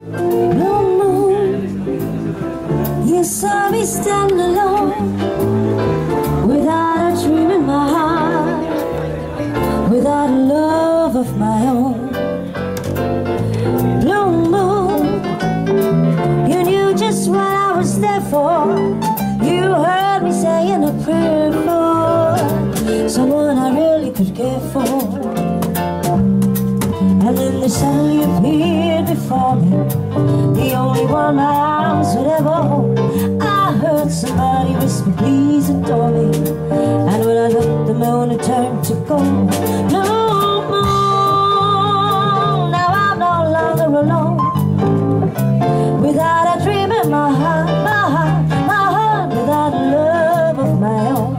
Blue moon, you saw me standing alone, without a dream in my heart, without a love of my own. Blue moon, you knew just what I was there for. You heard me saying a prayer for someone I really could care for. And then they suddenly appeared before me, the only one my arms would ever hold. I heard somebody whisper, please adore me. And when I looked, the moon had turned to gold. Blue moon, now I'm no longer alone, without a dream in my heart, without a love of my own.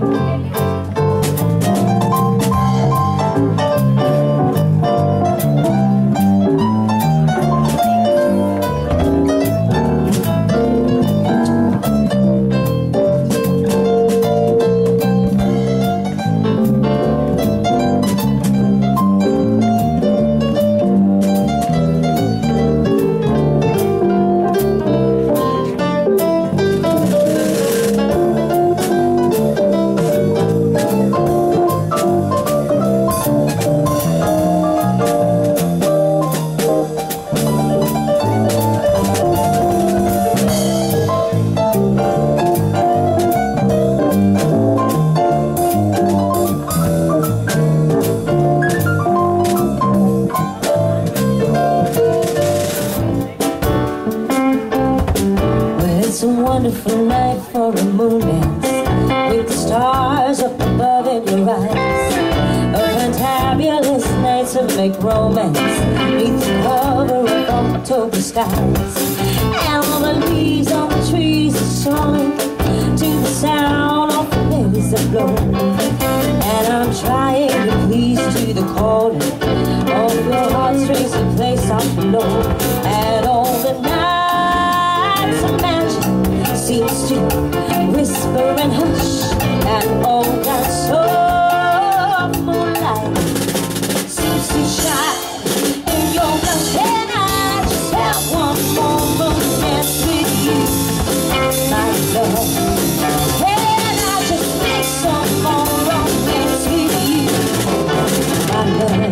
It's a wonderful night for a moon dance, with the stars up above in your eyes. A fantabulous night to make romance, beneath the cover of October skies. And all the leaves on the trees are swelling to the sound of the winds that blow. And I'm trying to please to the calling of your heartstrings that play soft below. And all the nights of magic seems to whisper and hush, and all that soft moonlight seems to shine in your blush. And I just have one more romance with you, my love. And I just make some more romance with you, my love.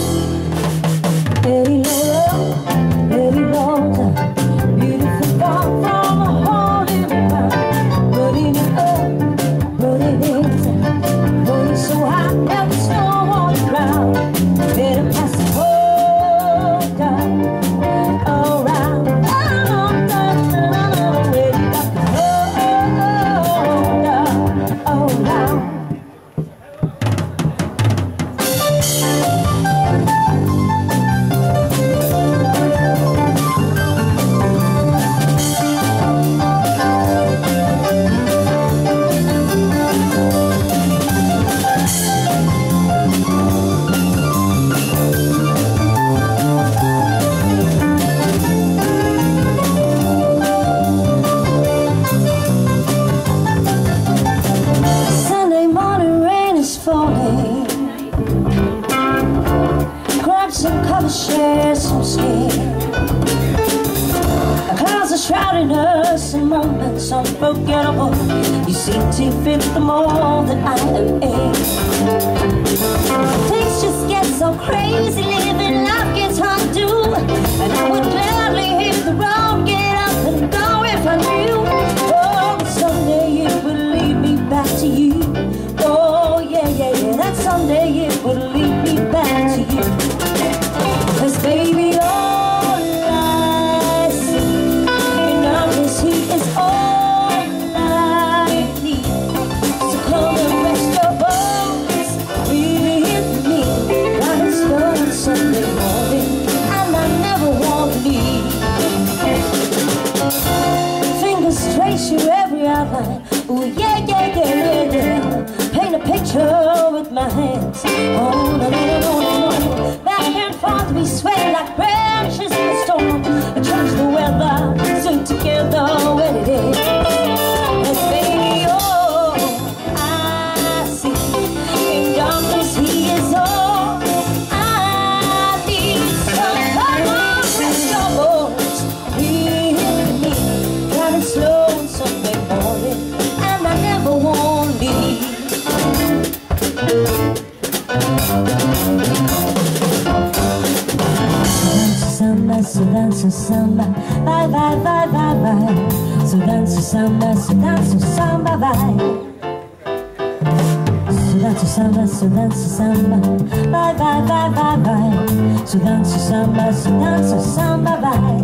Very low, very long time, beautiful far from a hole in the ground. Running it up, running it down, running so high, now the snow on the ground. Better pass the whole down, around, ready up the whole down, around. Grab some cover, share some skin. The clouds are shrouding us in moments unforgettable. You seem to fit the mold that I am in. Things just get so crazy, living life gets hard to do. And I would gladly hit the road, get up and go if I knew. Oh, someday it would lead me back to you. Oh, yeah, yeah, yeah, that someday it would lead me back to you. 'Cause baby, all I see in all this heat is all I need. So come and rest your bones with me. Got a story, dance samba, bye bye bye bye bye. So dance samba, so dance samba, bye. So dance samba, so dance samba, bye bye bye bye bye. So dance samba, bye.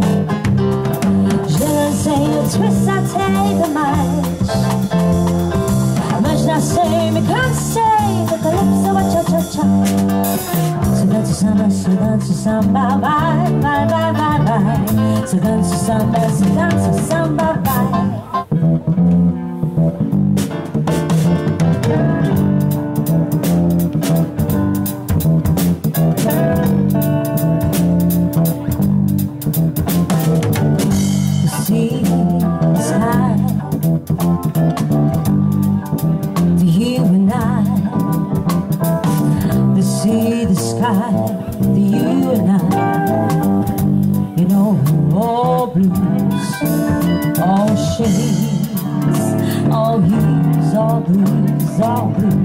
Je ne sais le twist à tes dommages, mais je ne sais me canser de calypso à cha-cha-cha. So dance samba, bye bye bye bye bye. So dance samba, bye. See the sky, the you and I, you know, all blues, all shades, all hues, all blues, all blues.